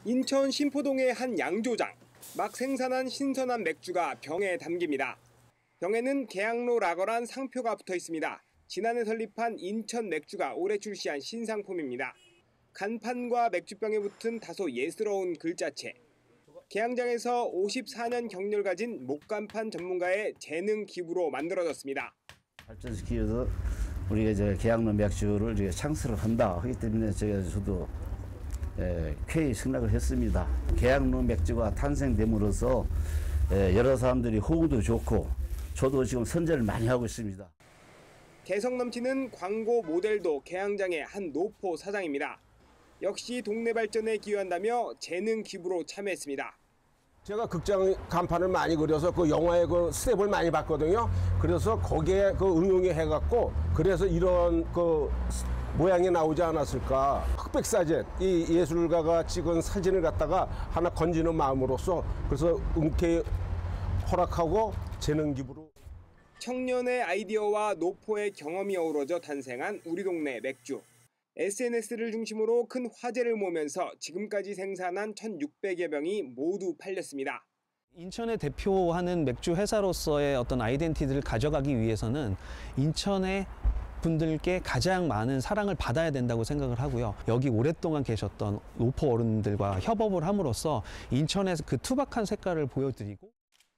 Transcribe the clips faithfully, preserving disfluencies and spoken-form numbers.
인천 신포동의 한 양조장. 막 생산한 신선한 맥주가 병에 담깁니다. 병에는 계양로 라거란 상표가 붙어 있습니다. 지난해 설립한 인천 맥주가 올해 출시한 신상품입니다. 간판과 맥주병에 붙은 다소 예스러운 글자체. 계양장에서 오십사 년 경력을 가진 목간판 전문가의 재능 기부로 만들어졌습니다. 발전시켜서 우리가 이제 계양로 맥주를 이제 창설을 한다 하기 때문에 제가 저도 예, 쾌히 승낙을 했습니다. 계양로 맥주가 탄생됨으로써 예, 여러 사람들이 호응도 좋고 저도 지금 선전을 많이 하고 있습니다. 개성 넘치는 광고 모델도 계양장의 한 노포 사장입니다. 역시 동네 발전에 기여한다며 재능 기부로 참여했습니다. 제가 극장 간판을 많이 그려서 그 영화의 그 스텝을 많이 봤거든요. 그래서 거기에 그 응용해 해갖고 그래서 이런 그 모양이 나오지 않았을까. 흑백 사진, 이 예술가가 찍은 사진을 갖다가 하나 건지는 마음으로써 그래서 흔쾌히 허락하고 재능 기부로. 청년의 아이디어와 노포의 경험이 어우러져 탄생한 우리 동네 맥주. 에스엔에스를 중심으로 큰 화제를 모으면서 지금까지 생산한 천육백여 병이 모두 팔렸습니다. 인천을 대표하는 맥주 회사로서의 어떤 아이덴티티를 가져가기 위해서는 인천의 분들께 가장 많은 사랑을 받아야 된다고 생각을 하고요. 여기 오랫동안 계셨던 노포 어른들과 협업을 함으로써 인천에서 그 투박한 색깔을 보여드리고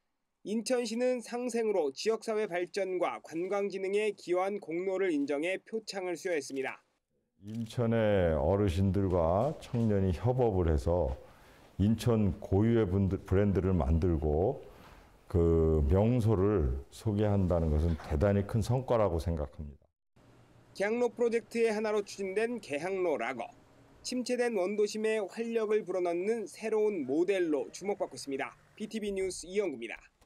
인천시는 상생으로 지역사회 발전과 관광진흥에 기여한 공로를 인정해 표창을 수여했습니다. 인천의 어르신들과 청년이 협업을 해서 인천 고유의 브랜드를 만들고 그 명소를 소개한다는 것은 대단히 큰 성과라고 생각합니다. 계양로 프로젝트의 하나로 추진된 계양로 라거. 침체된 원도심에 활력을 불어넣는 새로운 모델로 주목받고 있습니다. 비티비 뉴스 이영구입니다.